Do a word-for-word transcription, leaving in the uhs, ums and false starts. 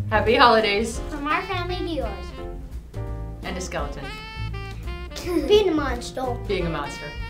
Happy holidays. From our family to yours. And a skeleton. Being a monster. Being a monster.